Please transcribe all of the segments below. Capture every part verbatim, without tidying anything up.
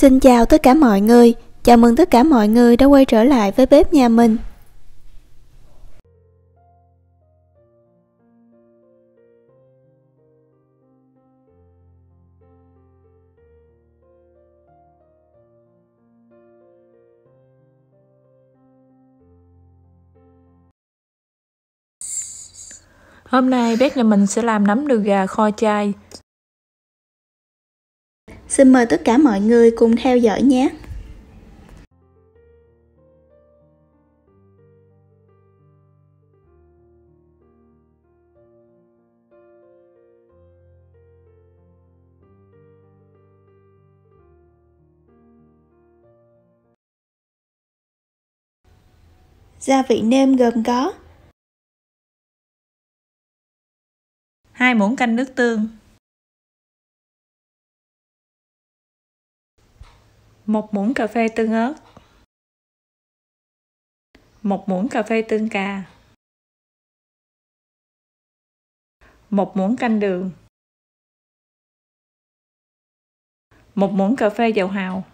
Xin chào tất cả mọi người, chào mừng tất cả mọi người đã quay trở lại với bếp nhà mình. Hôm nay bếp nhà mình sẽ làm nấm đùi gà kho chay. Xin mời tất cả mọi người cùng theo dõi nhé. Gia vị nêm gồm có hai muỗng canh nước tương, một muỗng cà phê tương ớt, một muỗng cà phê tương cà, một muỗng canh đường, một muỗng cà phê dầu hào,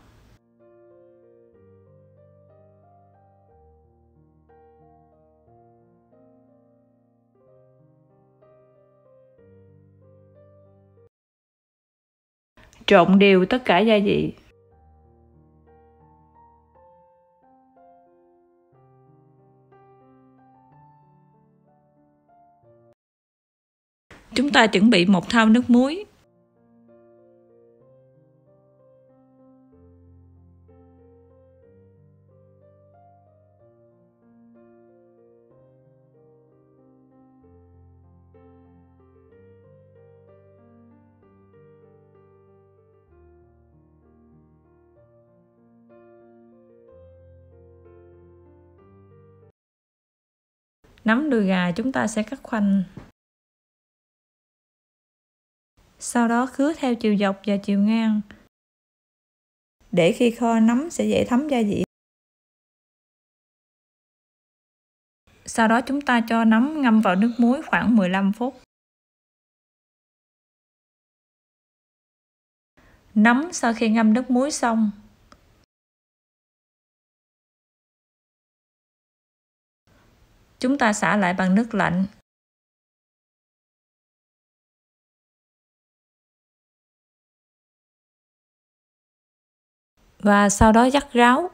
trộn đều tất cả gia vị. Chúng ta chuẩn bị một thau nước muối. Nấm đùi gà chúng ta sẽ cắt khoanh. Sau đó khứa theo chiều dọc và chiều ngang. Để khi kho nấm sẽ dễ thấm gia vị. Sau đó chúng ta cho nấm ngâm vào nước muối khoảng mười lăm phút. Nấm sau khi ngâm nước muối xong, chúng ta xả lại bằng nước lạnh. Và sau đó vắt ráo.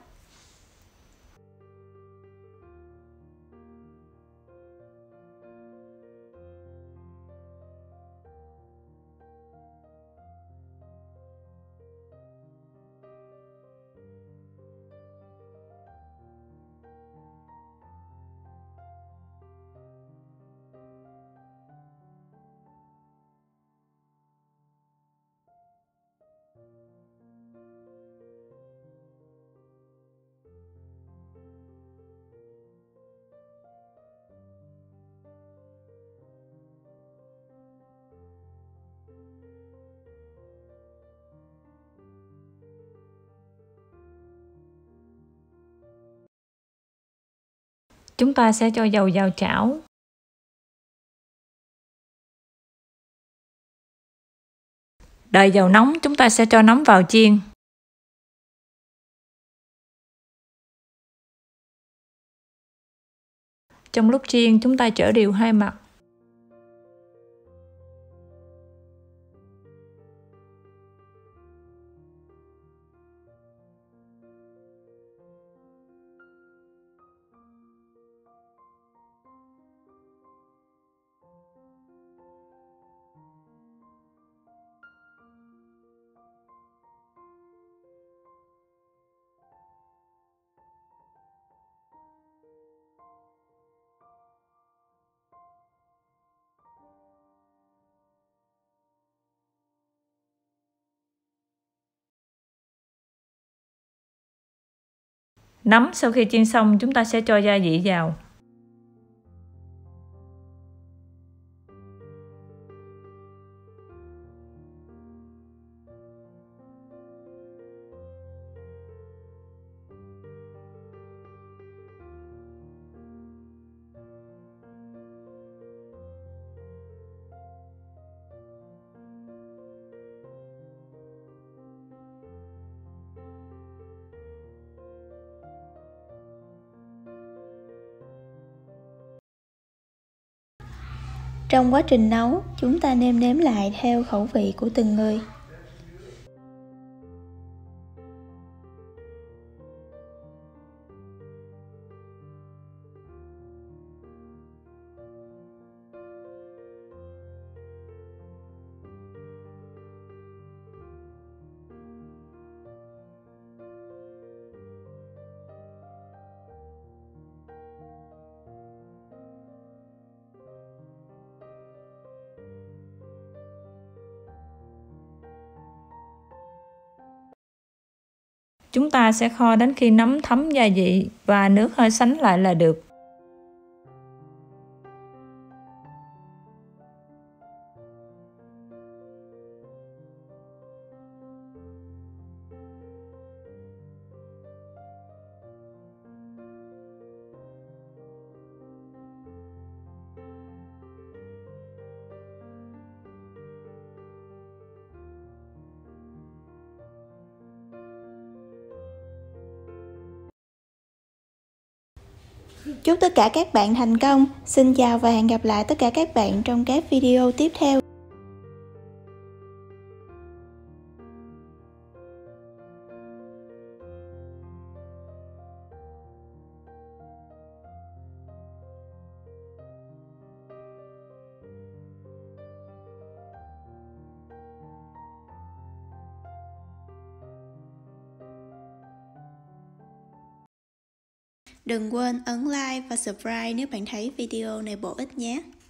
Chúng ta sẽ cho dầu vào chảo. Đợi dầu nóng, chúng ta sẽ cho nấm vào chiên. Trong lúc chiên, chúng ta chở đều hai mặt. Nấm sau khi chiên xong, chúng ta sẽ cho gia vị vào. Trong quá trình nấu, chúng ta nêm nếm lại theo khẩu vị của từng người. Chúng ta sẽ kho đến khi nấm thấm gia vị và nước hơi sánh lại là được. Chúc tất cả các bạn thành công. Xin chào và hẹn gặp lại tất cả các bạn trong các video tiếp theo. Đừng quên ấn like và subscribe nếu bạn thấy video này bổ ích nhé.